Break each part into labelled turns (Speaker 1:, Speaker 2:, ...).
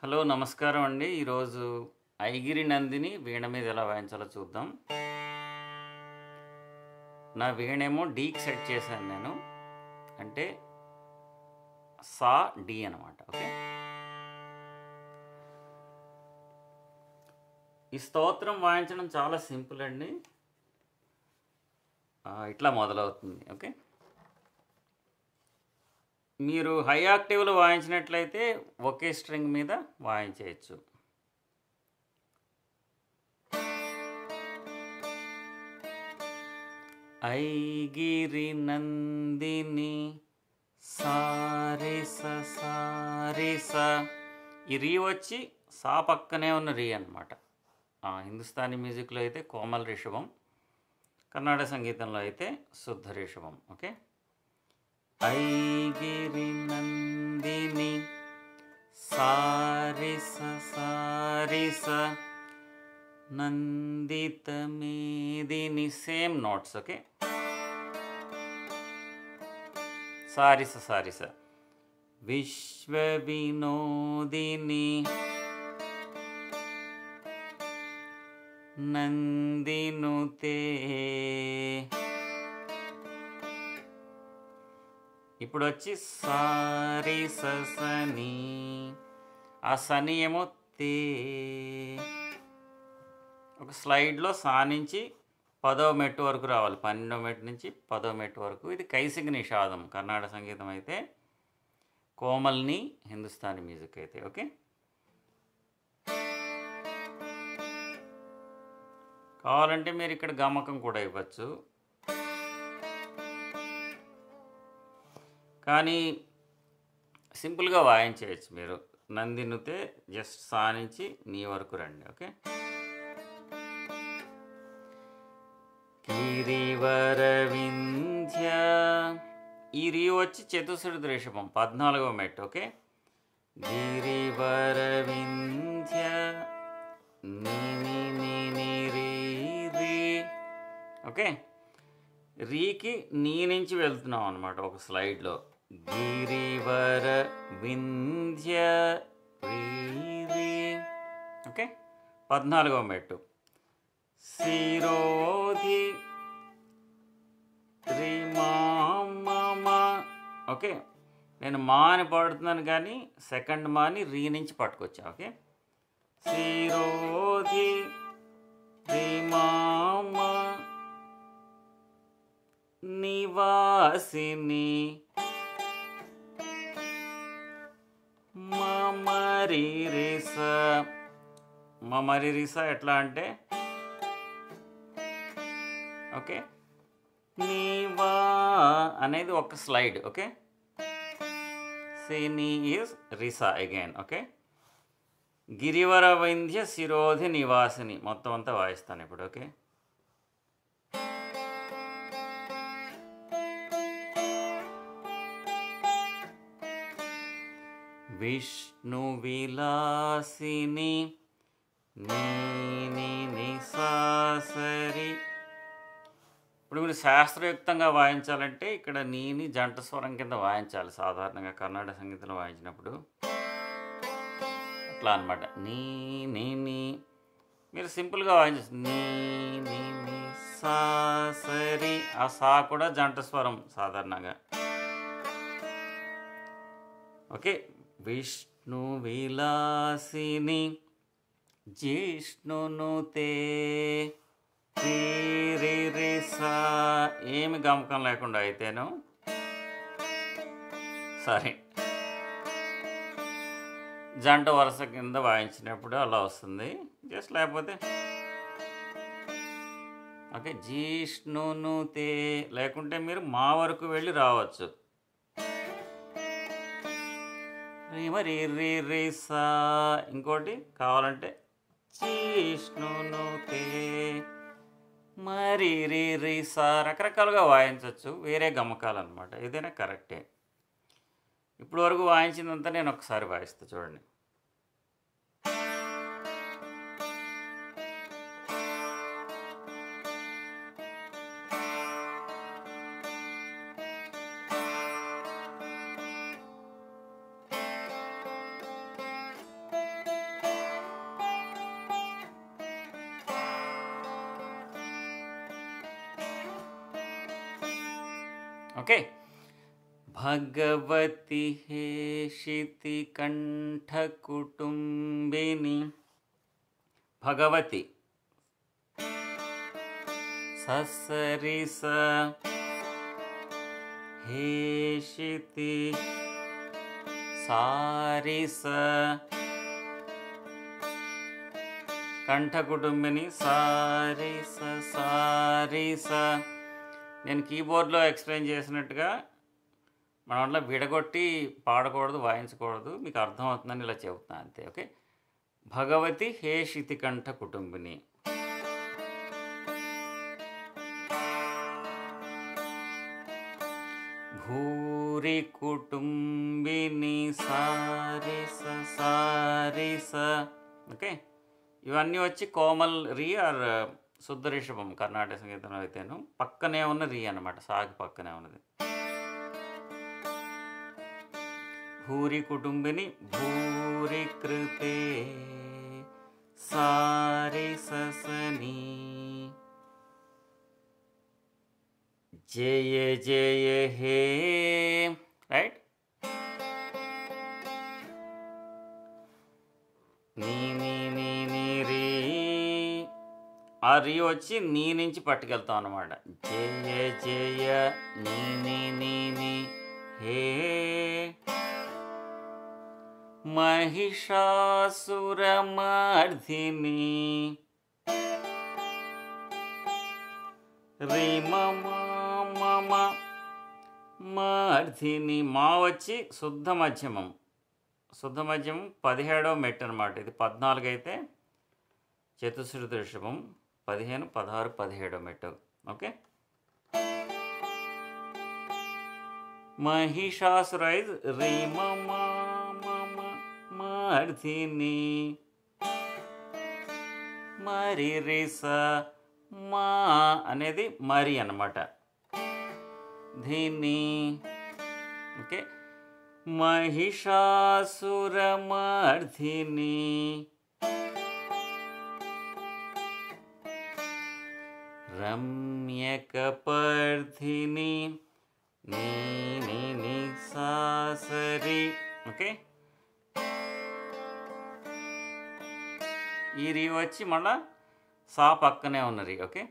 Speaker 1: Hello నమస్కారం అండి. ఈరోజు గిరి నందిని వీణ మీద ఎలా వాయించాలో చూద్దాం. నా వీణేమో డీకి సెట్ చేశాను నేను. అంటే సా డి అనమాట. ఓకే, ఈ స్తోత్రం వాయించడం చాలా సింపుల్ అండి. ఇట్లా మొదలవుతుంది. ఓకే, మీరు హై ఆక్టివ్లో వాయించినట్లయితే ఒకే స్ట్రింగ్ మీద వాయించేయచ్చు. గిరి నందిని సారే సారే సా. ఈ రీ వచ్చి సా పక్కనే ఉన్న రీ అనమాట. హిందుస్థానీ మ్యూజిక్లో అయితే కోమల్ రిషభం, కర్ణాటక సంగీతంలో అయితే శుద్ధ రిషభం. ఓకే, గిరి నందిని సారే సారే సా నందిత మేదిని. Same notes. ఓకే, సారిస సారిస. విశ్వ వినోదిని నందినుతే. ఇప్పుడు వచ్చి సారి సని. ఆ సని ఏమో తే. ఒక స్లైడ్లో సా నుంచి 10వ మెట్టు వరకు రావాలి. 12వ మెట్టు నుంచి 10వ మెట్టు వరకు. ఇది కైసిక నిషాదం కర్ణాటక సంగీతం అయితే, కోమల్ని హిందుస్థానీ మ్యూజిక్ అయితే. ఓకే, కావాలంటే మీరు ఇక్కడ గమకం కూడా ఇవ్వచ్చు, కానీ సింపుల్గా వాయించేయచ్చు మీరు. నందినుతే జస్ట్ సా నుంచి నీ వరకు రండి. ఓకే, గిరివర వింధ్య. ఈ రీ వచ్చి చతుశ్రుతి రిషభం 14వ మెట్టు. ఓకే, గిరివర వింధ్య నీ నీ నీ నీ రీ రీ. ఓకే, రీకి నీ నుంచి వెళ్తున్నాం అనమాట ఒక స్లైడ్లో. గిరివర వింధ్య రీ రీ. ఓకే, 14వ మెట్టు. శిరోధి రి మా. ఓకే, నేను మా అని పాడుతున్నాను కానీ సెకండ్ మాని రీ నుంచి పట్టుకొచ్చా. ఓకే, శిరోధి రి మా నివాసిని మమరి రిస. మమరి రిస ఎట్లా అంటే, ఓకే, నీవా అనేది ఒక స్లైడ్. ఓకే, సిని ఈజ్ రిసా అగైన్. ఓకే, గిరివర వైంధ్య శిరోధి నివాసిని మొత్తం అంతా వాయిస్తాను ఇప్పుడు. ఓకే, విష్ణు విలాసిని నీ సాసరి. ఇప్పుడు మీరు శాస్త్రయుక్తంగా వాయించాలంటే ఇక్కడ నీని జంట స్వరం కింద వాయించాలి. సాధారణంగా కర్ణాటక సంగీతంలో వాయించినప్పుడు అట్లా అనమాట. నీ నీ నీ. మీరు సింపుల్గా వాయించచ్చు. నీ నీ నీ సా సరి. ఆ సా కూడా జంట స్వరం సాధారణంగా. ఓకే, విష్ణు విలాసిని జిష్ణునుతే రే రే సా. ఏమి గమకం లేకుండా అయితేను సరే, జంట వరుస కింద వాయించినప్పుడు అలా వస్తుంది. జస్ట్ లేకపోతే ఓకే, జిష్ణునుతే లేకుంటే మీరు మా వరకు వెళ్ళి రావచ్చు. మరి రే రే సా. ఇంకోటి కావాలంటే జిష్ణునుతే మరి రే రే సా. రకరకాలుగా వాయించవచ్చు, వేరే గమకాలు అనమాట. ఏదైనా కరెక్టే. ఇప్పుడు వరకు వాయించిందంతా నేను ఒకసారి వాయిస్తా చూడండి. ఓకే. భగవతి హేషితి కంఠ కుటుంబిని. భగవతి ససరిస హేషితి సారిస కంఠ కుటుంబిని సారిస సారిస. నేను కీబోర్డ్లో ఎక్స్ప్లెయిన్ చేసినట్టుగా మన వల్ల విడగొట్టి పాడకూడదు, వాయించకూడదు. మీకు అర్థమవుతుందని ఇలా చెబుతున్నాను అంతే. ఓకే. భగవతి హేషితి కంఠ కుటుంబిని. భూరి కుటుంబిని సారిస సారిస. ఓకే. ఇవన్నీ వచ్చి కోమల్ రీ ఆర్ శుద్ధ రిషభం కర్ణాటక సంగీతంలో అయితేను పక్కనే ఉన్న రీ అన్నమాట, సాగి పక్కనే ఉన్నది. భూరి కుటుంబిని భూరి కృతే సారి ససని. జయ జయ హే. రైట్. నీ నీ నీ నీ రీ. ఆ రీ వచ్చి నీ నుంచి పట్టుకెళ్తాం అన్నమాట. జయ జయ నీ నీ నీ నీ హే. మహిషాసురమర్ధిని రీ మమ మమ మర్ధిని. మా వచ్చి శుద్ధ మధ్యమం. శుద్ధ మధ్యమం 17వ మెట్టు అనమాట. ఇది 14 అయితే చతుశ్రుతి రిషభం, 15, 16, 17వ మెట్టు. ఓకే. మహిషాసురైజ్ రీ మమ మమ మర్ధిని మరి రిస మా అనేది మరి అన్నమాట. ధిని. ఓకే. మహిషాసురమర్ధిని రమ్యకపర్ధిని నీ నీ నీ సాసరి. ఓకే. ఈ రీ వచ్చి మళ్ళా సా పక్కనే ఉన్నది. ఓకే.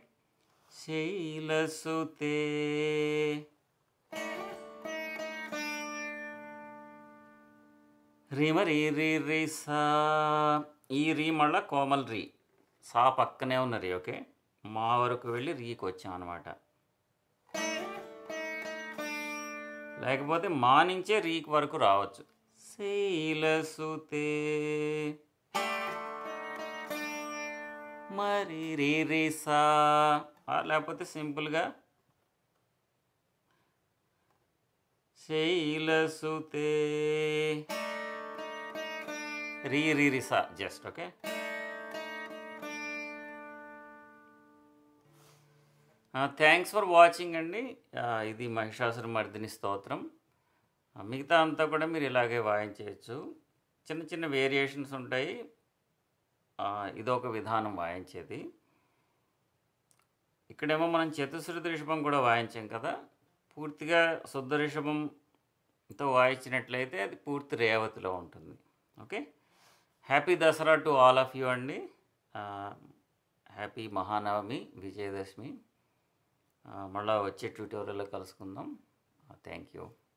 Speaker 1: శైలసుతే రీ మరి రీ రీ సా. ఈ రీ మళ్ళా కోమల్ రీ, సా పక్కనే ఉన్న రీ. ఓకే. మా వరకు వెళ్ళి రీకి వచ్చాం అనమాట. లేకపోతే మా నుంచే రీకి వరకు రావచ్చు. శైలసుతే మరి రీ రీ సా. లేకపోతే సింపుల్గా శైలసుతే రీ రీ రీ సా just. Okay. Thanks for watching అండి. ఇది మహిషాసురమర్దిని స్తోత్రం. మిగతా అంతా కూడా మీరు ఇలాగే వాయించవచ్చు. చిన్న చిన్న వేరియేషన్స్ ఉంటాయి. ఇదొక విధానం వాయించేది. ఇక్కడేమో మనం చతుశ్రుతి రిషభం కూడా వాయించాం కదా. పూర్తిగా శుద్ధ రిషభంతో వాయించినట్లయితే అది పూర్తి రేవతిలో ఉంటుంది. Okay. Happy Dasara to all of you అండి. హ్యాపీ మహానవమి, విజయదశమి. మళ్ళీ వచ్చే ట్యూటోరియల్లో కలుసుకుందాం. Thank you.